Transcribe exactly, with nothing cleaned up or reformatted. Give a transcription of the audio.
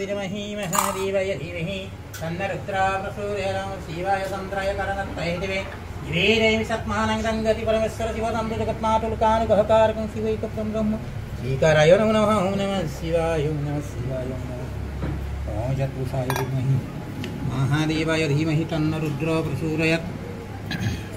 विद्महे महादेवाय धीमहि तन्नो रुद्रः प्रचोदयात् शिवाय चन्द्राय करणत्तये दिवे दिवे देवी सत्मानं गङ्गति परमेश्वर शिवतं जगन्नाथुलकानुगहकारकं शिवैकं ब्रह्म श्रीकाराय नमो नमः ओं नमः शिवाय ओं नमः शिवाय ओं नमः ओं जत्पुरुषाय विद्महे महादेवाय धीमहि तन्नो रुद्रः प्रचोदयात्